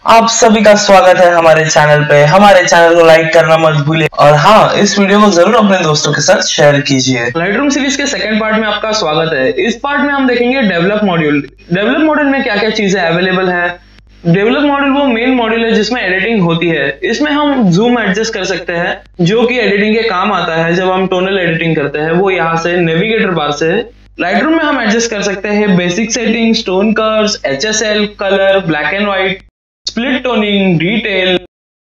आप सभी का स्वागत है हमारे चैनल पे। हमारे चैनल को लाइक करना मत भूलिए और हाँ, इस वीडियो को जरूर अपने दोस्तों के साथ शेयर कीजिए। लाइटरूम सीरीज के सेकंड पार्ट में आपका स्वागत है। इस पार्ट में हम देखेंगे डेवलप मॉड्यूल। डेवलप मॉड्यूल में क्या क्या चीजें अवेलेबल है। डेवलप मॉड्यूल वो मेन मॉड्यूल है जिसमें एडिटिंग होती है। इसमें हम जूम एडजस्ट कर सकते हैं जो कि एडिटिंग के काम आता है। जब हम टोनल एडिटिंग करते हैं वो यहाँ से नेविगेटर बार से लाइटरूम में हम एडजस्ट कर सकते हैं basic settings, tone curves, HSL, colour, black and white, split toning, detail.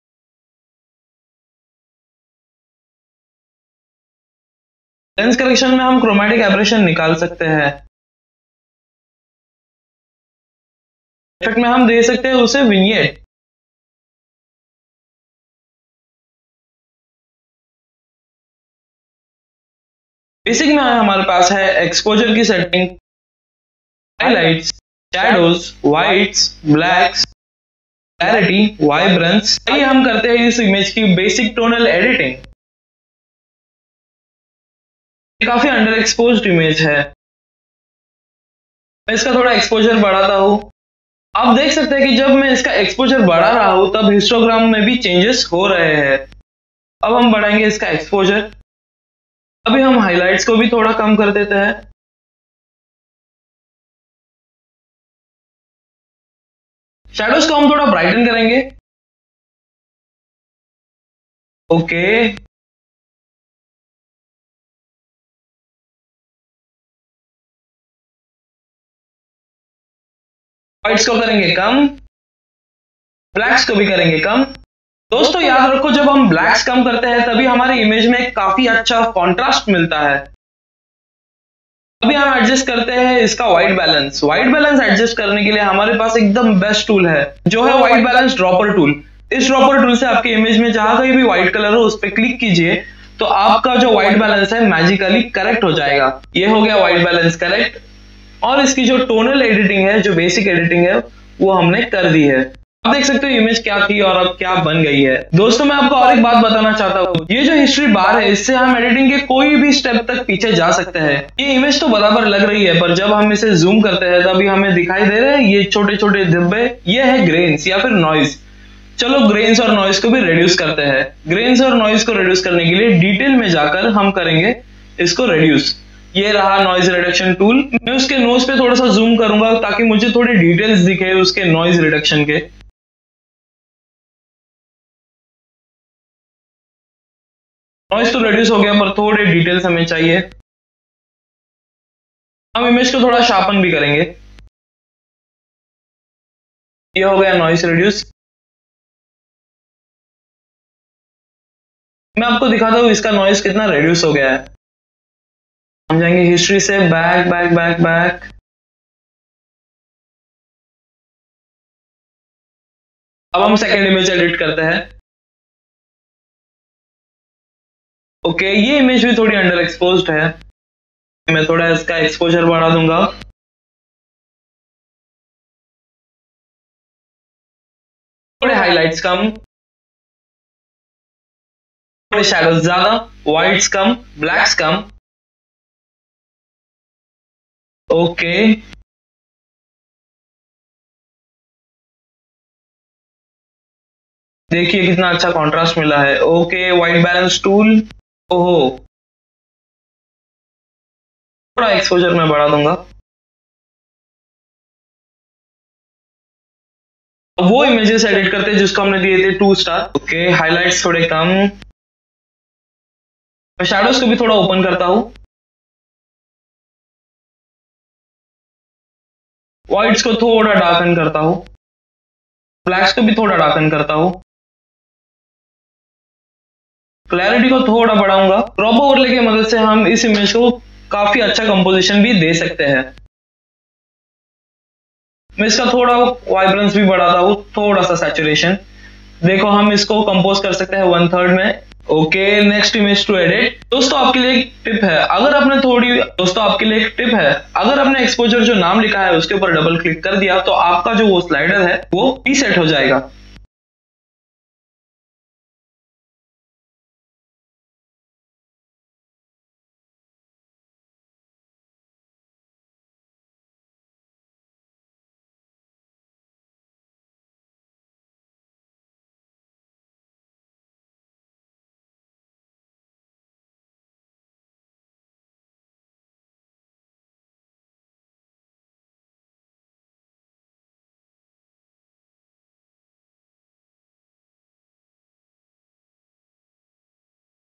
Lens correction में हम क्रोमेटिक एब्रेशन निकाल सकते हैं। इफेक्ट में हम दे सकते हैं उसे विनियट। बेसिक में हमारे पास है एक्सपोजर की setting, highlights, shadows, whites, blacks, clarity, vibrance. आइए हम करते हैं इस इमेज की बेसिक टोनल एडिटिंग। काफी अंडर एक्सपोज्ड इमेज है। मैं इसका थोड़ा एक्सपोजर बढ़ाता हूं। आप देख सकते हैं कि जब मैं इसका एक्सपोजर बढ़ा रहा हूं तब हिस्टोग्राम में भी चेंजेस हो रहे हैं। अब हम बढ़ाएंगे इसका एक्सपोजर। अभी हम हाइलाइट्स को भी थोड़ा कम कर देते हैं। शैडोज को हम थोड़ा ब्राइटन करेंगे। ओके, व्हाइट्स को करेंगे कम, ब्लैक्स को भी करेंगे कम। दोस्तों याद रखो, जब हम ब्लैक्स कम करते हैं तभी हमारी इमेज में काफी अच्छा कॉन्ट्रास्ट मिलता है। अभी हम एडजस्ट करते हैं इसका white balance. White balance adjust करने के लिए हमारे पास एकदम बेस्ट टूल है जो है व्हाइट बैलेंस ड्रॉपर टूल। इस ड्रॉपर टूल से आपके इमेज में जहां कहीं भी व्हाइट कलर हो उस पर क्लिक कीजिए तो आपका जो व्हाइट बैलेंस है मैजिकली करेक्ट हो जाएगा। ये हो गया व्हाइट बैलेंस करेक्ट। और इसकी जो टोनल एडिटिंग है, जो बेसिक एडिटिंग है, वो हमने कर दी है। आप देख सकते हो इमेज क्या थी और अब क्या बन गई है। दोस्तों मैं आपको और एक बात बताना चाहता हूँ, ये जो हिस्ट्री बार है इससे हम एडिटिंग के कोई भी स्टेप तक पीछे जा सकते हैं। ये इमेज तो बराबर लग रही है पर जब हम इसे जूम करते हैं तभी हमें दिखाई दे रहे हैं ये छोटे छोटे धब्बे। ये है ग्रेन्स या फिर नॉइज। चलो ग्रेन्स और नॉइज को भी रिड्यूस करते हैं। ग्रेन्स और नॉइज को रिड्यूस करने के लिए डिटेल में जाकर हम करेंगे इसको रिड्यूस। ये रहा नॉइज रिडक्शन टूल। मैं उसके नोज पे थोड़ा सा जूम करूंगा ताकि मुझे थोड़ी डिटेल्स दिखे उसके नॉइज रिडक्शन के। नॉइज तो रिड्यूस हो गया पर थोड़े डिटेल्स हमें चाहिए। हम इमेज को थोड़ा शार्पन भी करेंगे। ये हो गया नॉइज रिड्यूस। मैं आपको दिखाता हूँ इसका नॉइज कितना रिड्यूस हो गया है। हम जाएंगे हिस्ट्री से बैक बैक बैक बैक। अब हम सेकेंड इमेज एडिट करते हैं। ओके, ये इमेज भी थोड़ी अंडर एक्सपोज्ड है। मैं थोड़ा इसका एक्सपोजर बढ़ा दूंगा। थोड़े हाइलाइट्स कम, थोड़े शैडोज ज्यादा, व्हाइट्स कम, ब्लैक्स कम। ओके, देखिए कितना अच्छा कंट्रास्ट मिला है। Okay, white balance tool. ओहो, थोड़ा एक्सपोजर मैं बढ़ा दूंगा। अब वो इमेजेस एडिट करते हैं जिसको हमने दिए थे 2 स्टार। ओके, हाइलाइट्स थोड़े कम। मैं शैडोज को भी थोड़ा ओपन करता हूं। व्हाइट्स को थोड़ा डार्कन करता हूं। ब्लैक्स को भी थोड़ा डार्कन करता हूं। क्लैरिटी को थोड़ा बढ़ाऊंगा। क्रॉप ओवरले की मदद से हम इस इमेज को काफी अच्छा कंपोजिशन भी दे सकते हैं। मैं इसका थोड़ा वाइब्रेंस भी बढ़ाता हूँ, थोड़ा सा सैचुरेशन। देखो हम इसको कंपोज कर सकते हैं 1/3 में। Okay, next image to edit. दोस्तों आपके लिए एक टिप है, अगर आपने एक्सपोजर जो नाम लिखा है उसके ऊपर डबल क्लिक कर दिया तो आपका जो वो स्लाइडर है वो रीसेट हो जाएगा।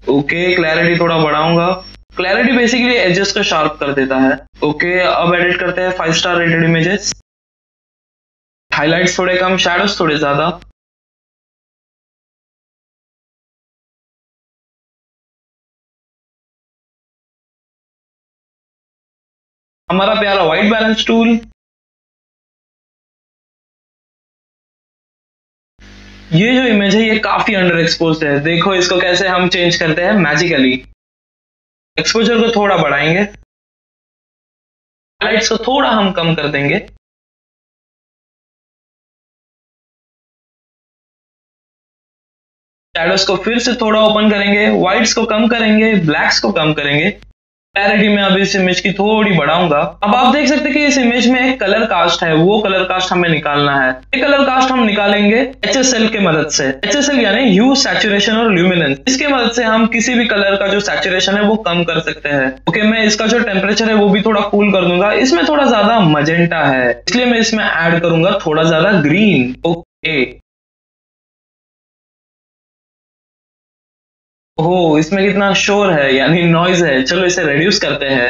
ओके, क्लैरिटी थोड़ा बढ़ाऊंगा। क्लैरिटी बेसिकली एजेस को शार्प कर देता है। ओके, अब एडिट करते हैं 5 स्टार रेटेड इमेजेस। हाइलाइट्स थोड़े कम, शैडोज थोड़े ज्यादा। हमारा प्यारा व्हाइट बैलेंस टूल। ये जो इमेज है ये काफी अंडर एक्सपोज्ड है। देखो इसको कैसे हम चेंज करते हैं मैजिकली। एक्सपोजर को थोड़ा बढ़ाएंगे, हाइलाइट्स को थोड़ा हम कम कर देंगे। शैडोज को फिर से थोड़ा ओपन करेंगे, व्हाइट्स को कम करेंगे, ब्लैक्स को कम करेंगे। क्लैरिटी में अब इस इमेज की थोड़ी बढ़ाऊंगा। अब आप देख सकते हैं कि इस इमेज में एक कलर कास्ट है, वो कलर कास्ट हमें निकालना है। ये कलर कास्ट हम निकालेंगे HSL के मदद से। HSL यानी ह्यू, सैचुरेशन और ल्यूमिनेंस। इसके मदद से हम किसी भी कलर का जो सैचुरेशन है वो कम कर सकते हैं। ओके, मैं इसका जो टेम्परेचर है वो भी थोड़ा कूल कर दूंगा। इसमें थोड़ा ज्यादा मजेंटा है, इसलिए मैं इसमें ऐड करूंगा थोड़ा ज्यादा ग्रीन। ओके, ओह इसमें कितना शोर है यानी नॉइज है। चलो इसे रिड्यूस करते हैं।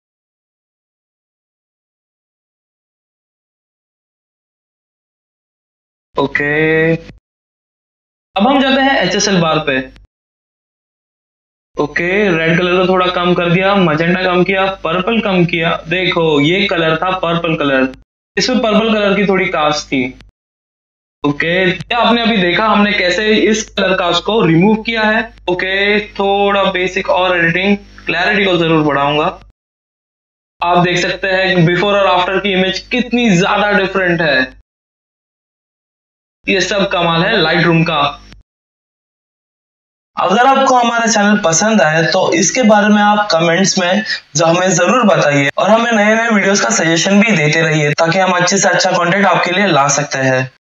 ओके, अब हम जाते हैं HSL बार पे। ओके, रेड कलर को थोड़ा कम कर दिया, मजेंटा कम किया, पर्पल कम किया। देखो ये कलर था पर्पल कलर, इसमें पर्पल कलर की थोड़ी कास्ट थी। ओके, आपने अभी देखा हमने कैसे इस कलर कास्ट को रिमूव किया है। ओके, थोड़ा बेसिक और एडिटिंग, क्लैरिटी को जरूर बढ़ाऊंगा। आप देख सकते हैं बिफोर और आफ्टर की इमेज कितनी ज्यादा डिफरेंट है। ये सब कमाल है लाइट रूम का। अगर आपको हमारा चैनल पसंद आए तो इसके बारे में आप कमेंट्स में जो हमें जरूर बताइए और हमें नए नए वीडियोस का सजेशन भी देते रहिए ताकि हम अच्छे से अच्छा कंटेंट आपके लिए ला सकते हैं।